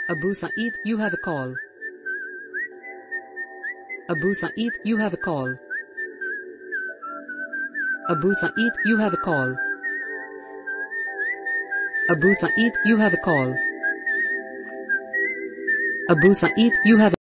Abu Sa'id, you have a call. Abu Sa'id, you have a call. Abu Sa'id, you have a call. Abu Sa'id, you have a call. Abu Sa'id, you have